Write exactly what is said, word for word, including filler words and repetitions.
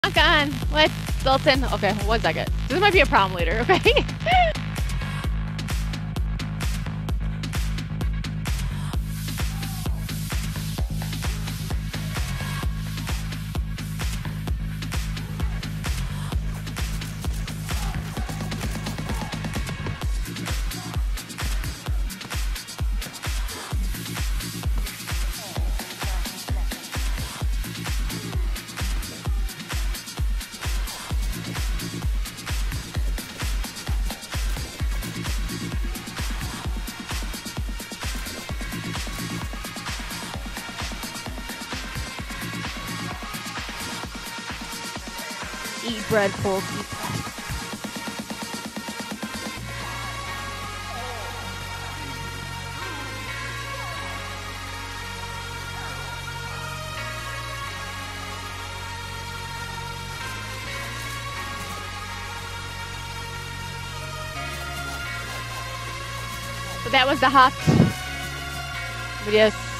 Knock on. What? Dalton? Okay, one second. This might be a prom later, okay? Eat bread, Polk. Eat bread. So that was the hot. But yes.